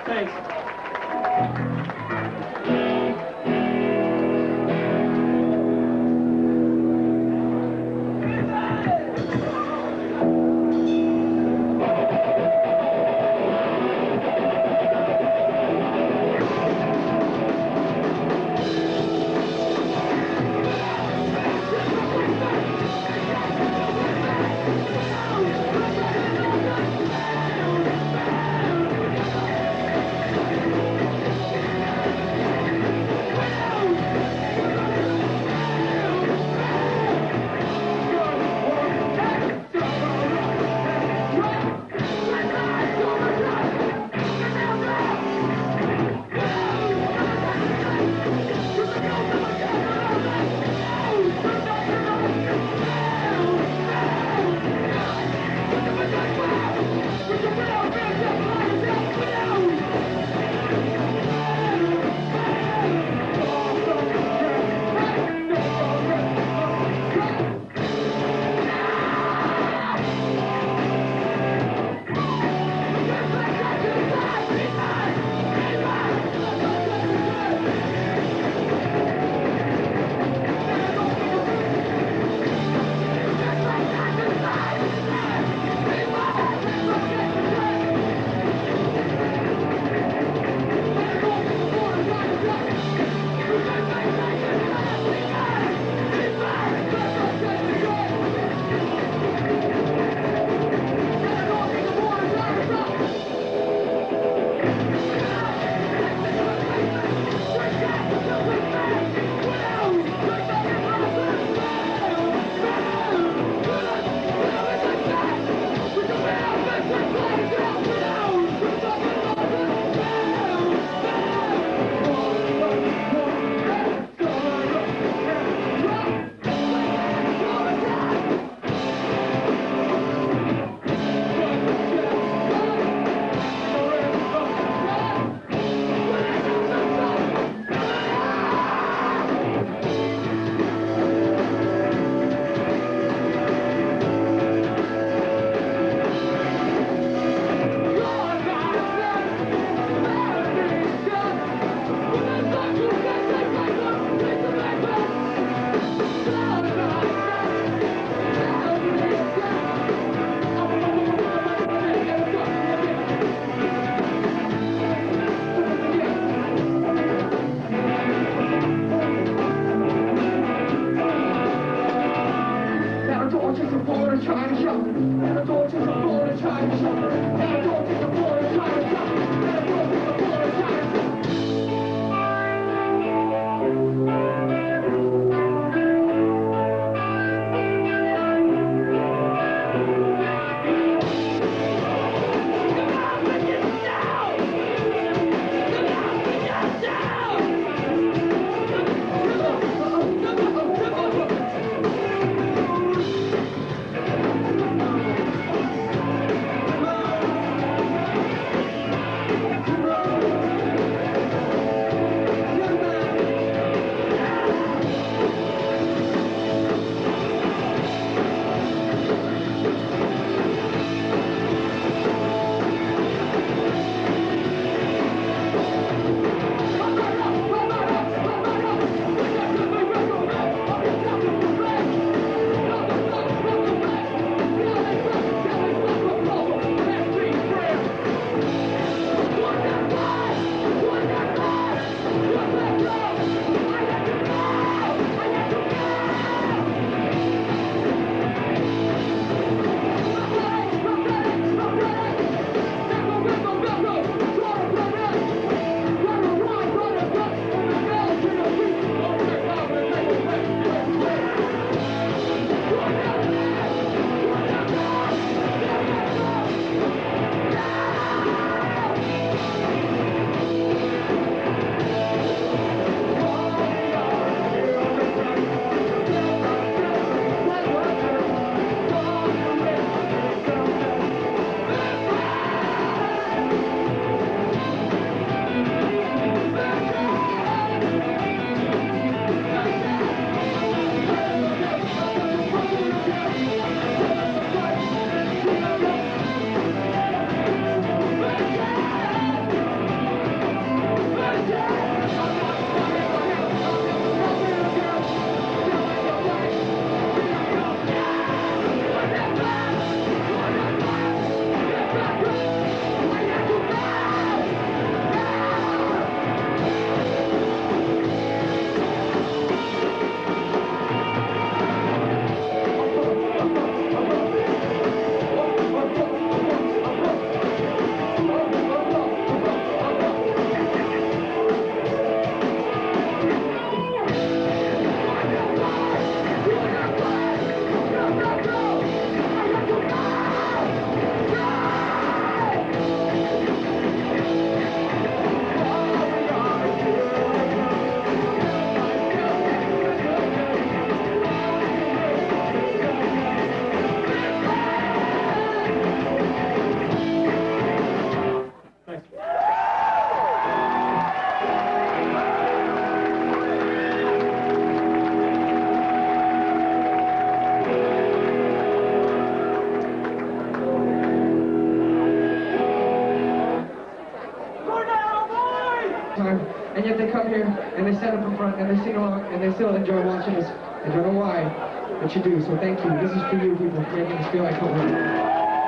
Thanks. time, and yet they come here and they stand up in front and they sing along and they still enjoy watching us. I don't know why, but you do. So thank you. This is for you people, for making us feel like home.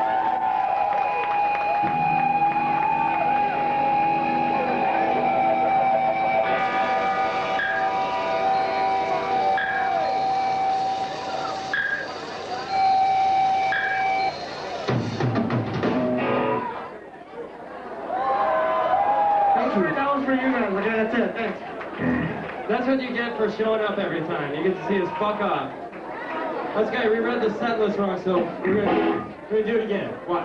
That's what you get for showing up every time. You get to see us fuck off. Let's go. We read the set list wrong, so we're gonna do it again. Watch.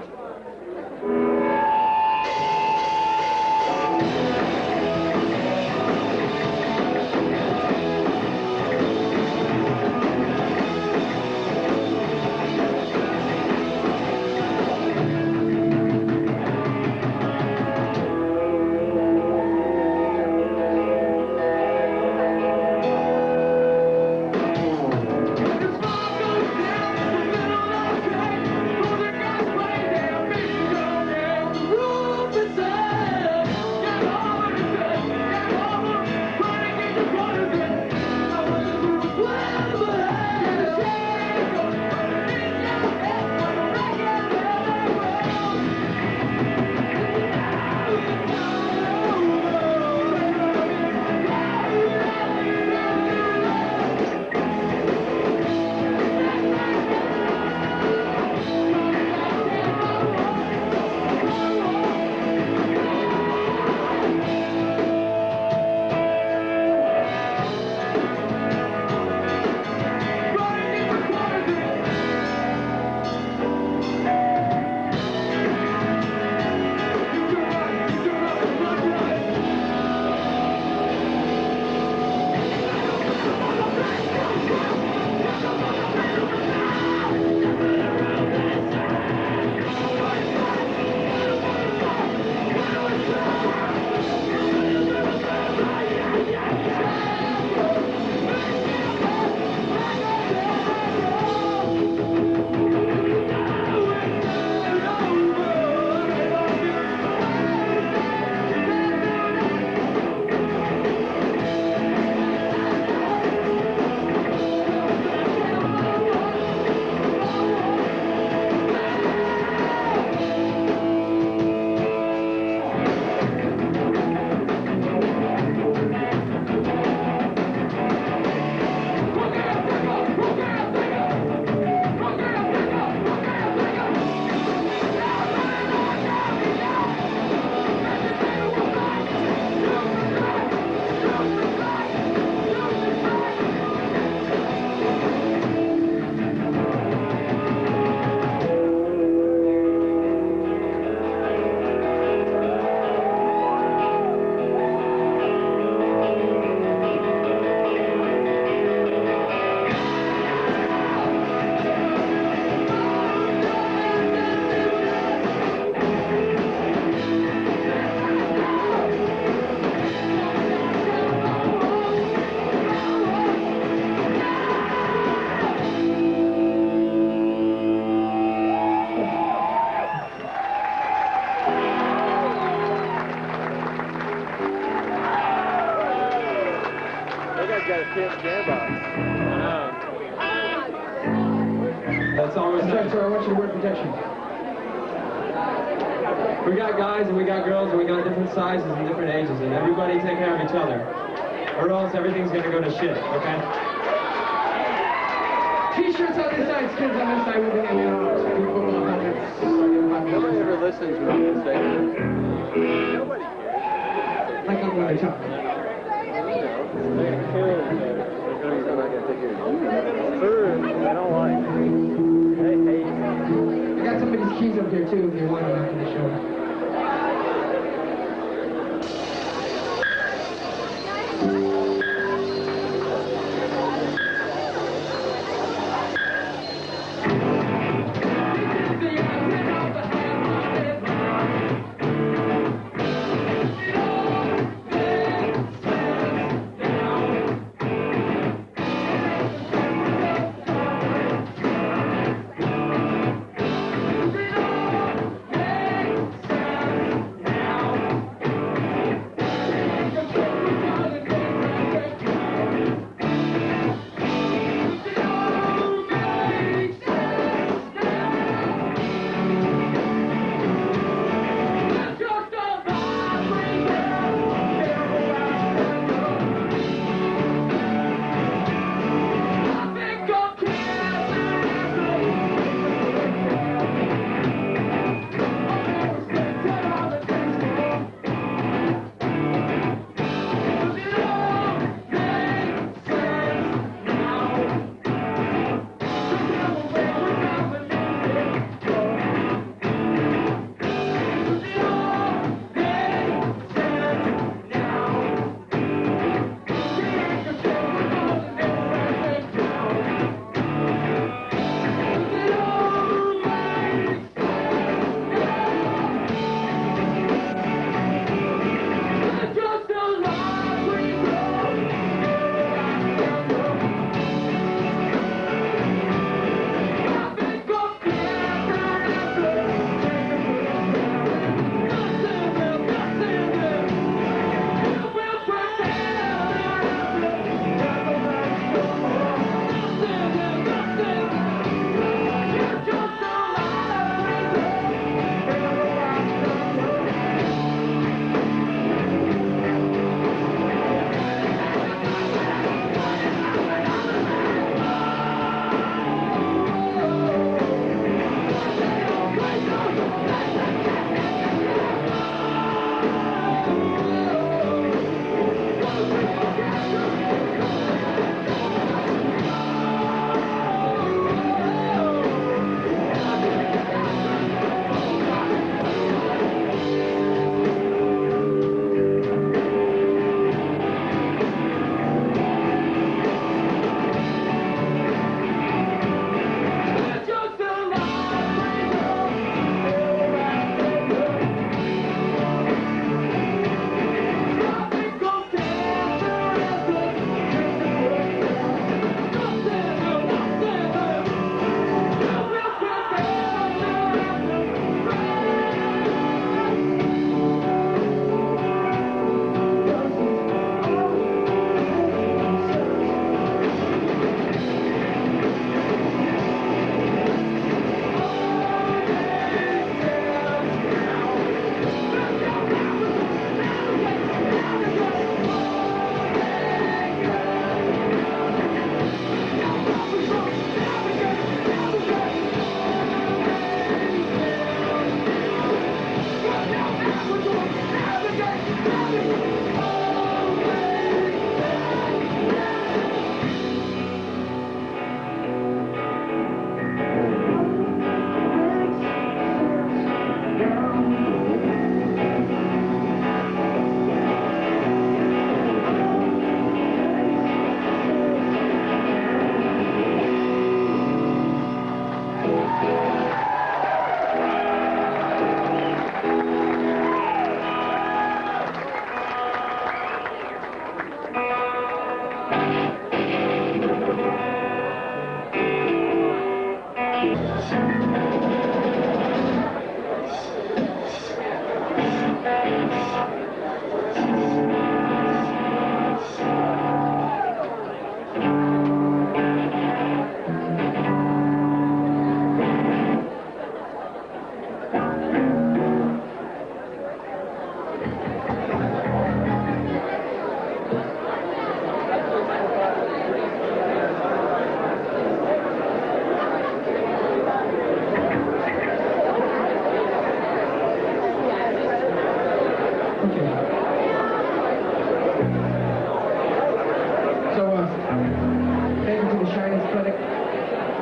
That's always nice. Sir, I want you to wear protection. We got guys and we got girls and we got different sizes and different ages, and everybody take care of each other, or else everything's gonna go to shit, okay? T-shirts on this side, skins on this side, we'll be hanging out. Nobody ever listens when you say nobody cares. Like I'm going to talk. I don't like. I got somebody's keys up here too if you want them after the show.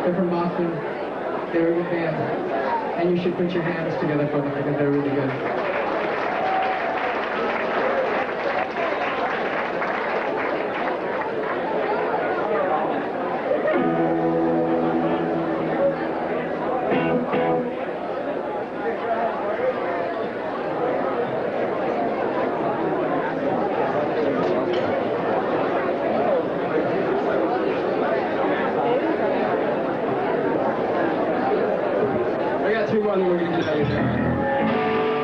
They're from Boston. They're a good band. And you should put your hands together for them because they're really good. I got two more, then we're gonna get out of here.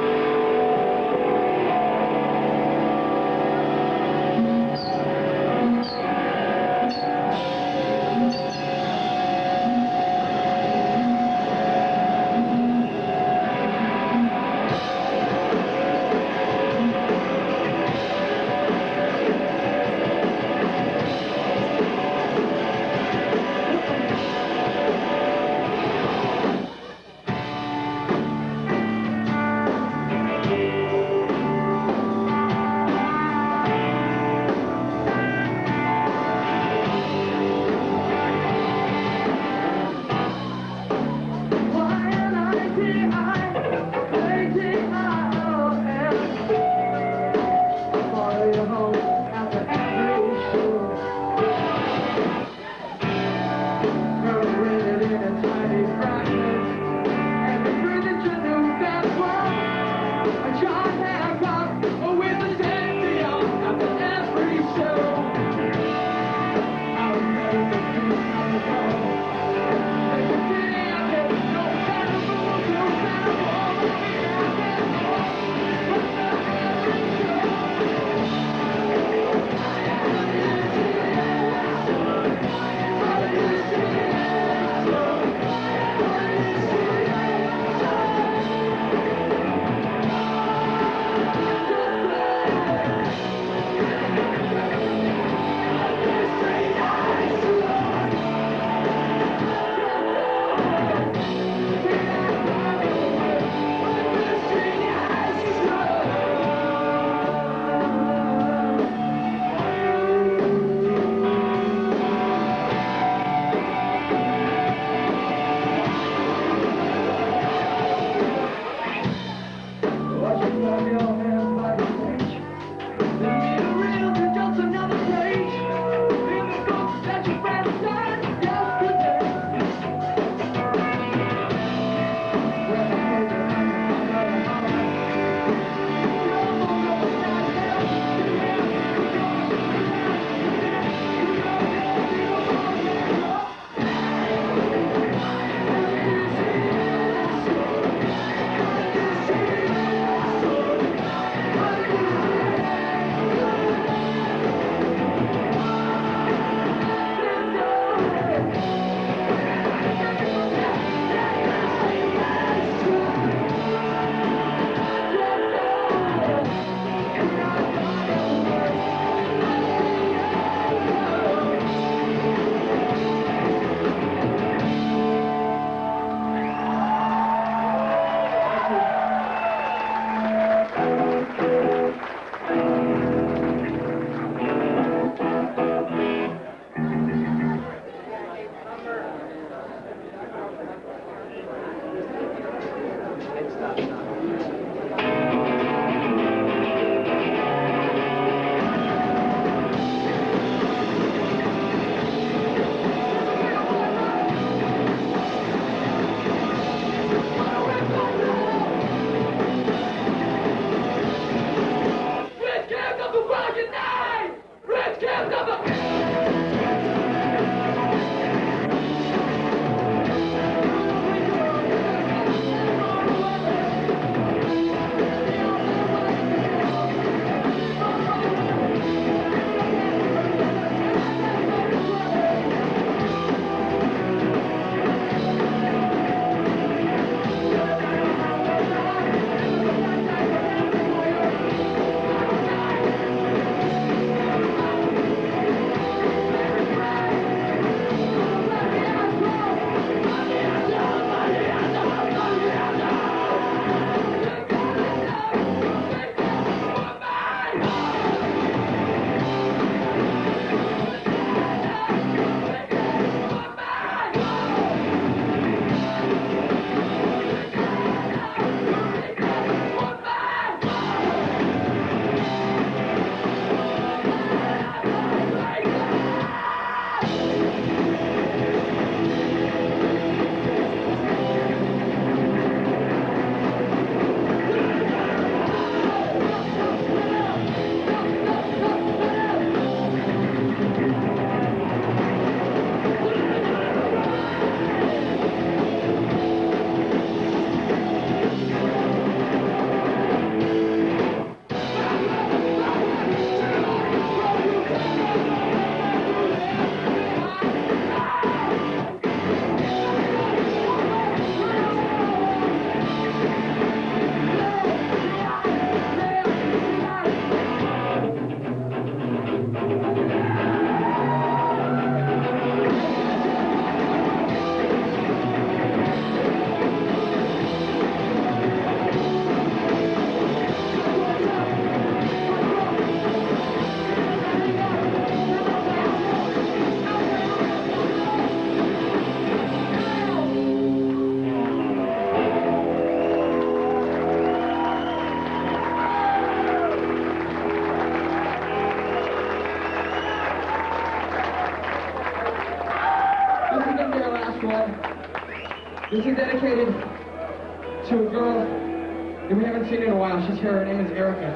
This is dedicated to a girl that we haven't seen in a while. She's here. Her name is Erica.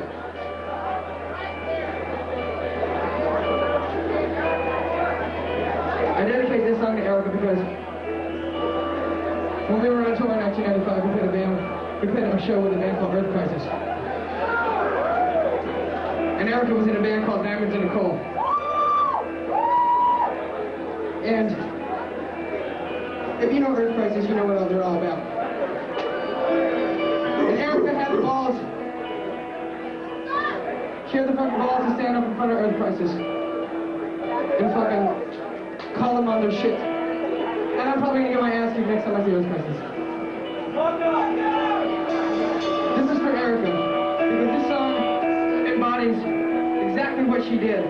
I dedicate this song to Erica because when we were on tour in 1995, we played a show with a band called Earth Crisis. And Erica was in a band called Diamonds in the Coal. And if you know Earth Crisis, you know what they're all about. And Erica had the balls. She had the fucking balls to stand up in front of Earth Crisis and fucking call them on their shit. And I'm probably gonna get my ass kicked next time I see Earth Crisis. This is for Erica, because this song embodies exactly what she did.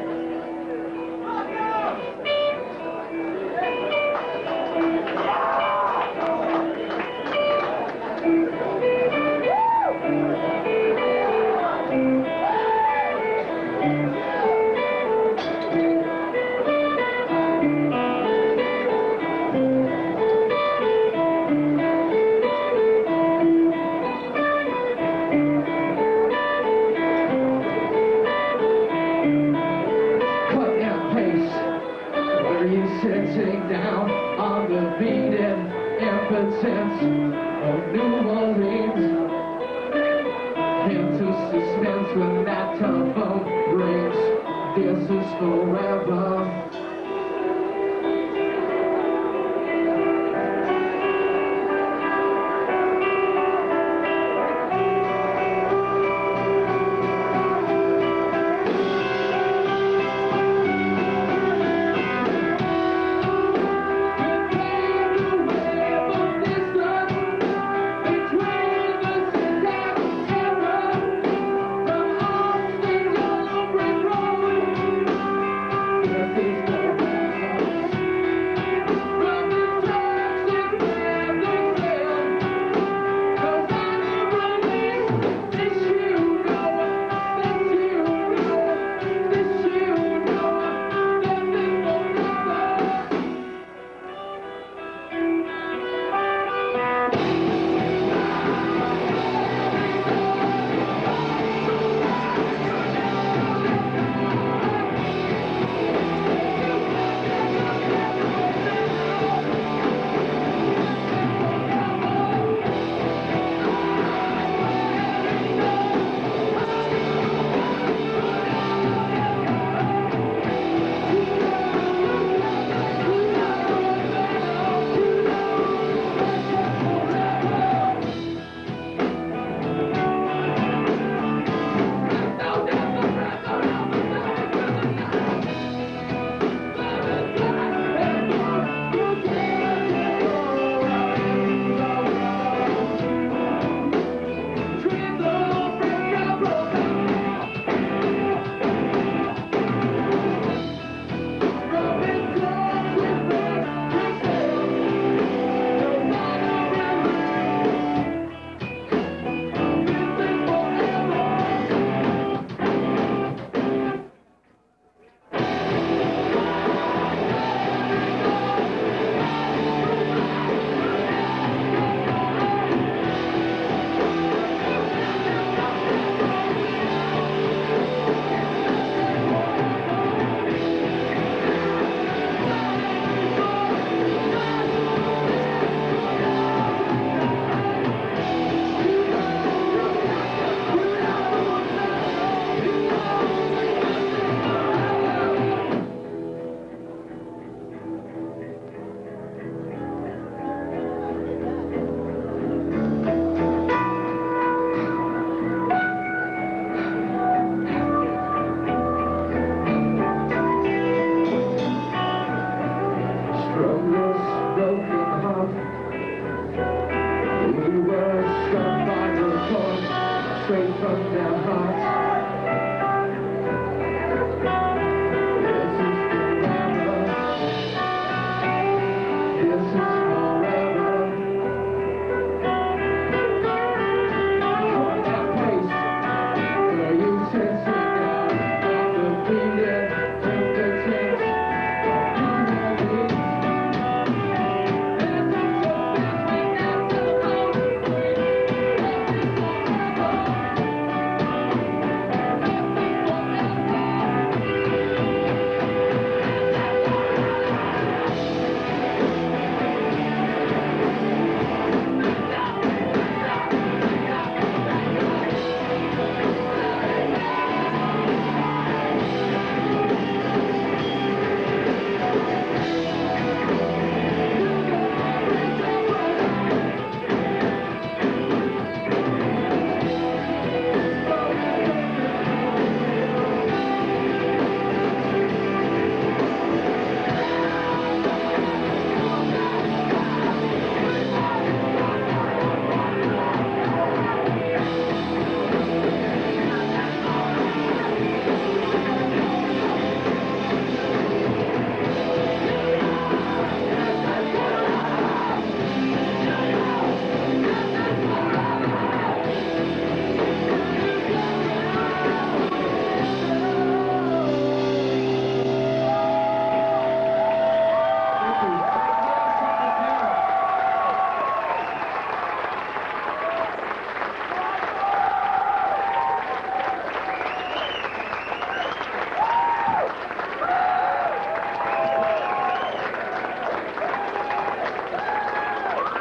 Sitting down on the beaten impotence of New Orleans, into suspense when that telephone rings. This is forever. Straight from their hearts.